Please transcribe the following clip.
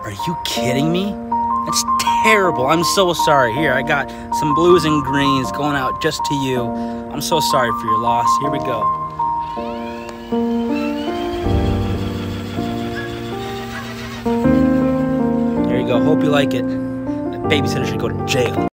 Are you kidding me? That's terrible. I'm so sorry. Here, I got some blues and greens going out just to you. I'm so sorry for your loss. Here we go. There you go. Hope you like it. That babysitter should go to jail.